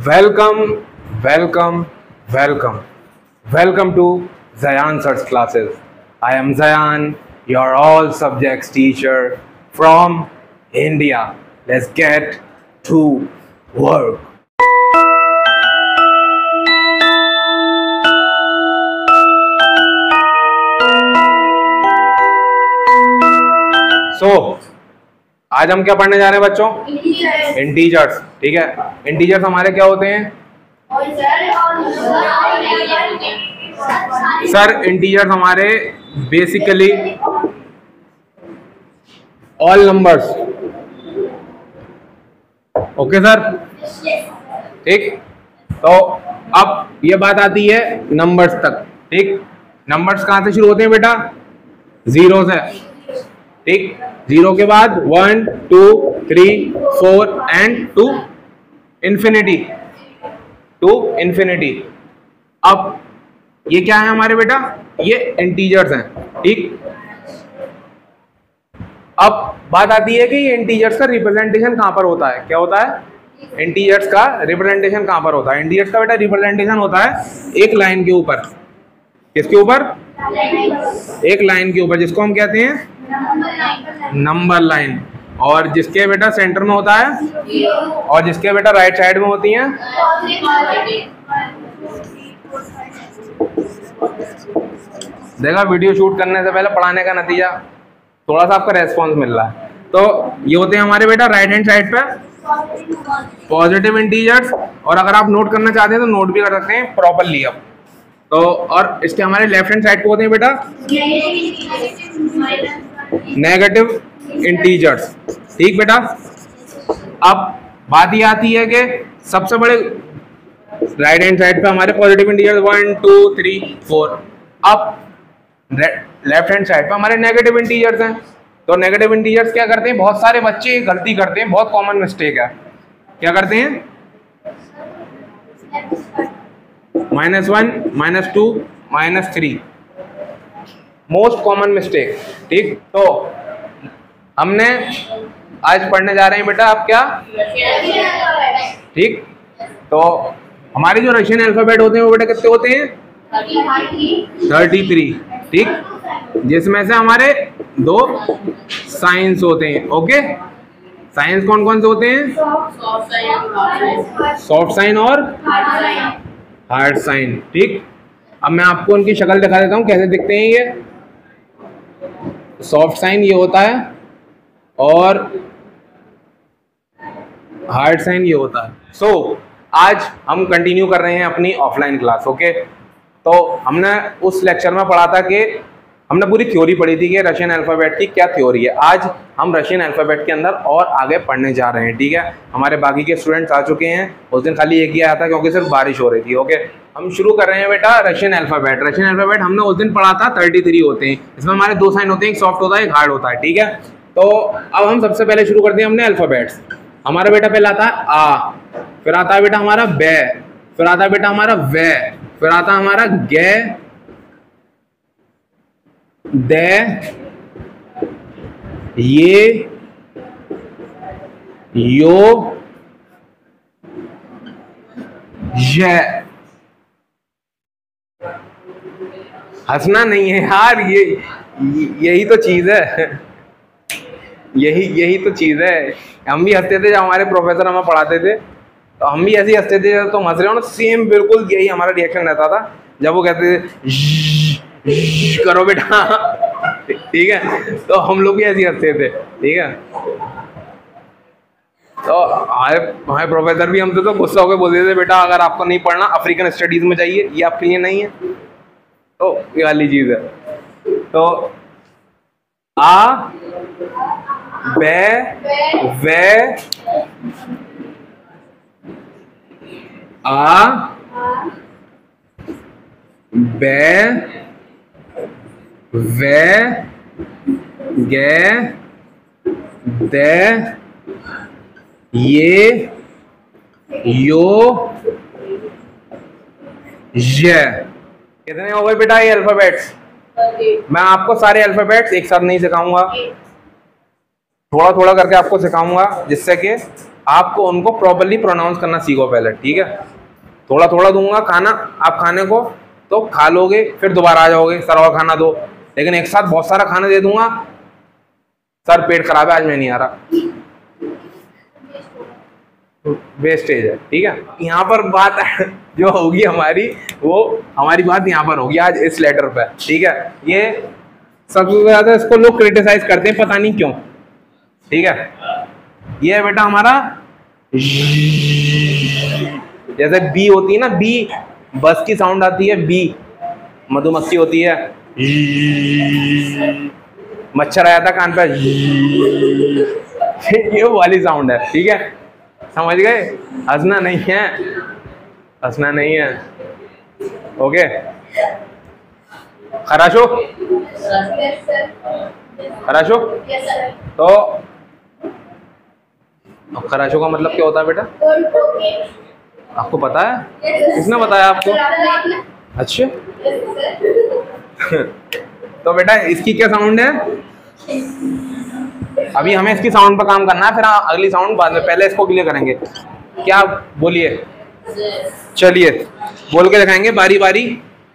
Welcome, welcome, welcome. Welcome to Zayan Sir's classes. I am Zayan, your all subjects teacher from India. Let's get to work. So, आज हम क्या पढ़ने जा रहे हैं बच्चों? इंटीजर्स। ठीक है, इंटीजर्स हमारे क्या होते हैं सर? इंटीजर्स हमारे basically all numbers. Okay sir, ठीक। तो अब ये बात आती है नंबर्स तक। ठीक, नंबर्स कहां से शुरू होते हैं बेटा? जीरो से। ठीक, जीरो के बाद 1 2 3 4 एंड टू इंफिनिटी। अब ये क्या है हमारे बेटा? ये इंटीजर्स हैं। ठीक, अब बात आती है कि ये इंटीजर्स का रिप्रेजेंटेशन कहां पर होता है? क्या होता है? इंटीजर्स का रिप्रेजेंटेशन कहां पर होता है? इंटीजर्स का बेटा रिप्रेजेंटेशन होता है एक लाइन के ऊपर। किसके ऊपर? एक लाइन के ऊपर, जिसको हम कहते हैं नंबर लाइन। और जिसके बेटा सेंटर में होता है और जिसके बेटा राइट साइड में होती हैं देखा, वीडियो शूट करने से पहले पढ़ाने का नतीजा थोड़ा सा आपका रेस्पॉन्स मिल रहा है। तो ये होते हैं हमारे बेटा राइट हैंड साइड पे पॉजिटिव इंटीजर्स। और अगर आप नोट करना चाहते हैं तो नोट भी कर सकते हैं प्रॉपरली। अब तो और इसके हमारे लेफ्ट हैंड साइड पे होते हैं बेटा नेगेटिव इंटीजर्स। ठीक बेटा, अब बात ये आती है कि सबसे बड़े राइट हैंड साइड पे हमारे पॉजिटिव इंटीजर्स 1 2 3 4। अब लेफ्ट हैंड साइड पे हमारे नेगेटिव इंटीजर्स हैं। तो नेगेटिव इंटीजर्स क्या करते हैं? बहुत सारे बच्चे गलती करते हैं, बहुत कॉमन मिस्टेक है। क्या करते हैं? -1 -2 -3 मोस्ट कॉमन मिस्टेक। ठीक, तो हमने आज पढ़ने जा रहे हैं बेटा आप क्या? ठीक, तो हमारे जो रशियन अल्फाबेट होते हैं वो बेटा कितने होते हैं? 33। ठीक, जिसमें से हमारे 2 साइंस होते हैं। ओके, साइंस कौन कौन से होते हैं? सॉफ्ट साइन और हार्ड साइन। ठीक, अब मैं आपको उनकी शक्ल दिखा देता हूँ कैसे दिखते हैं। ये सॉफ्ट साइन ये होता है और हार्ड साइन ये होता है। सो आज हम कंटिन्यू कर रहे हैं अपनी ऑफलाइन क्लास। ओके, तो हमने उस लेक्चर में पढ़ा था कि हमने पूरी थ्योरी पढ़ी थी कि रशियन अल्फाबेट की क्या थ्योरी है। आज हम रशियन अल्फाबेट के अंदर और आगे पढ़ने जा रहे हैं। ठीक है, हमारे बाकी के स्टूडेंट्स आ चुके हैं। उस दिन खाली एक ही आया था क्योंकि सिर्फ बारिश हो रही थी। ओके, हम शुरू कर रहे हैं बेटा रशियन अल्फाबेट। रशियन अल्फाबेट हमने उस दिन पढ़ा था 33 होते हैं। इसमें हमारे 2 साइन होते हैं, एक सॉफ्ट होता है एक हार्ड होता है। ठीक है, तो अब हम सबसे पहले शुरू करते हैं हमने अल्फाबेट्स। हमारा बेटा पहले आता है आ, फिर आता है बेटा हमारा बे, फिर आता है बेटा हमारा वे, फिर आता है हमारा गे, दे, ये, यो, ये। हंसना नहीं है यार, यही तो चीज है। यही तो चीज है। हम भी हंसते थे जब हमारे प्रोफेसर हमें पढ़ाते थे, तो हम भी ऐसे ही हंसते थे। तो हंस रहे हो ना, सेम बिल्कुल यही हमारा रिएक्शन रहता था जब वो कहते थे करो बेटा। ठीक है, तो हम लोग भी ऐसे ही हंसते थे। ठीक है, तो हमारे प्रोफेसर भी हमसे तो गुस्सा होकर बोलते थे बेटा अगर आपको नहीं पढ़ना अफ्रीकन स्टडीज में जाइए, ये आपके लिए नहीं है। तो ये वाली चीज है। तो आ, बे, वे, आ, बे, वे, गे, दे, ये, यो, ये। कितने हो गए बेटा ये अल्फाबेट्स? मैं आपको सारे अल्फाबेट्स एक साथ नहीं सिखाऊंगा, थोड़ा थोड़ा करके आपको सिखाऊंगा, जिससे कि आपको उनको प्रॉपर्ली प्रोनाउंस करना सीखो पहले, ठीक है। थोड़ा थोड़ा दूंगा खाना, आप खाने को तो खा लोगे, फिर दोबारा आ जाओगे सर और खाना दो, लेकिन एक साथ बहुत सारा खाना दे दूंगा, सर पेट खराब है आज मैं नहीं आ रहा, वेस्टेज है, ठीक है। यहाँ पर बात जो होगी हमारी, वो हमारी बात यहाँ पर होगी आज इस लेटर पे, ठीक है। ये सबसे ज्यादा इसको लोग क्रिटिसाइज करते हैं, पता नहीं क्यों, ठीक है। ये है बेटा हमारा, जैसे बी होती है ना, बी बस की साउंड आती है, बी मधुमक्खी होती है, मच्छर आया था कान पे, ये वाली साउंड है, ठीक है, समझ गए। हंसना नहीं है, हंसना नहीं है, ओके। खराशो, खराशो, तो खराशो का मतलब क्या होता है बेटा, आपको पता है? किसने बताया आपको? अच्छा तो बेटा इसकी क्या साउंड है? अभी हमें इसकी साउंड पर काम करना है, फिर अगली साउंड बाद में, पहले इसको क्लियर करेंगे। क्या बोलिए, चलिए बोल के दिखाएंगे बारी बारी।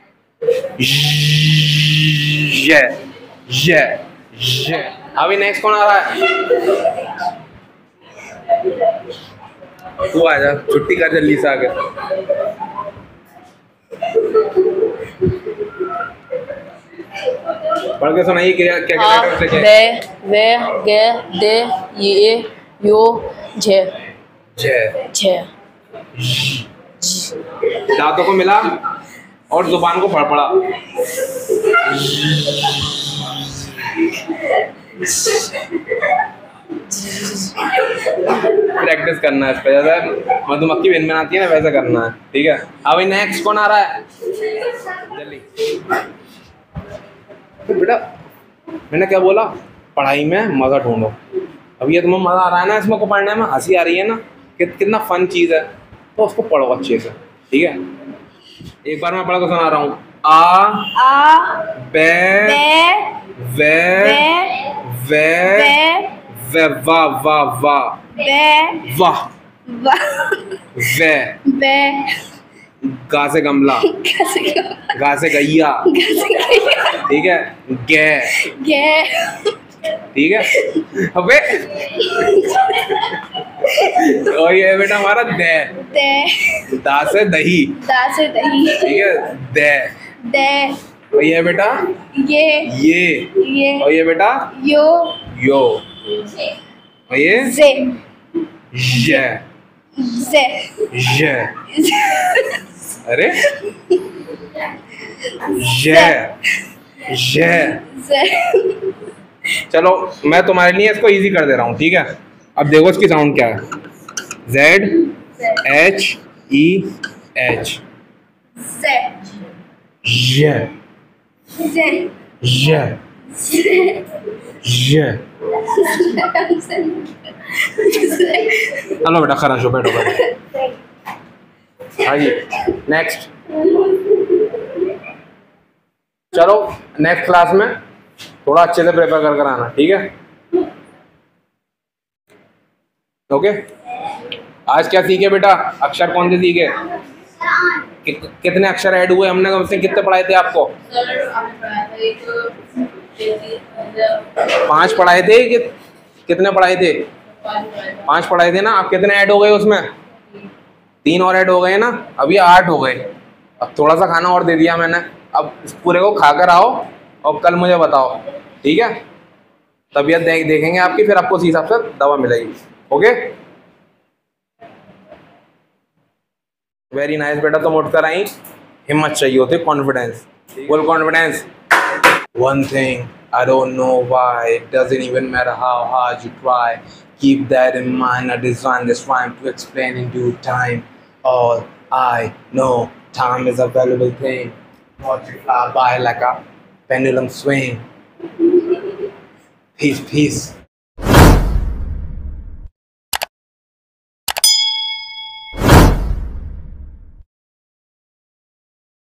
ये अभी नेक्स्ट कौन आ रहा है? तू आ जा, छुट्टी कर जल्दी से आके। पढ़ के सुनाइए क्या क्या लेटर्स लिखे। बे वे गे दे ये यो जे जे। दांतों को मिला और जुबान को फड़फड़ा। प्रैक्टिस करना है इस पे, जैसे मधुमक्खी विन बनाती है ना वैसा करना है, ठीक है। अभी नेक्स्ट कौन आ रहा है? जल्दी तो बेटा मैंने क्या बोला, पढ़ाई में मजा ढूंढो। अब ये तुम्हें मजा आ रहा है ना इसमें को पढ़ने में, हंसी आ रही है ना, कितना फन चीज है, तो उसको पढ़ो अच्छे से, ठीक है। एक बार मैं पढ़ के सुना रहा हूँ। आ बे वे वे वे वा वा वा वाह वे गा से गमला, गा से गैया, ठीक है, गे, ठीक है। अबे और ये बेटा हमारा दे, दा से दही, ठीक है, दे। और ये बेटा ये, और ये बेटा यो, और ये ये, अरे ये। चलो मैं तुम्हारे लिए इसको इजी कर दे रहा हूँ, ठीक है। अब देखो इसकी साउंड क्या है, ZEH, ये। चलो बेटा खराश हो, बैठो बैठो। आइए नेक्स्ट, चलो नेक्स्ट क्लास में थोड़ा अच्छे से प्रिपेयर कर आना, ठीक है, ओके। आज क्या सीखे बेटा, अक्षर कौन से सीखे, कितने अक्षर ऐड हुए हमने, कम से कितने पढ़ाए थे आपको? 5 पढ़ाए थे, कितने पढ़ाए थे? 5 पढ़ाए थे ना। अब कितने ऐड हो गए उसमें? 3 और ऐड हो गए ना, अभी 8 हो गए। अब थोड़ा सा खाना और दे दिया मैंने, अब इस पूरे को खाकर आओ और कल मुझे बताओ, ठीक है। तबीयत देखेंगे आपकी, फिर आपको उसी हिसाब से दवा मिलेगी, ओके। वेरी नाइस बेटा, तुम उठकर आई, हिम्मत चाहिए होती, confidence, full confidence. One thing I don't know why, it doesn't even matter how hard you try, keep that in mind, I designed this rhyme to explain in due time. All I know, time is a valuable thing, multiply by like a pendulum swing. Peace, peace.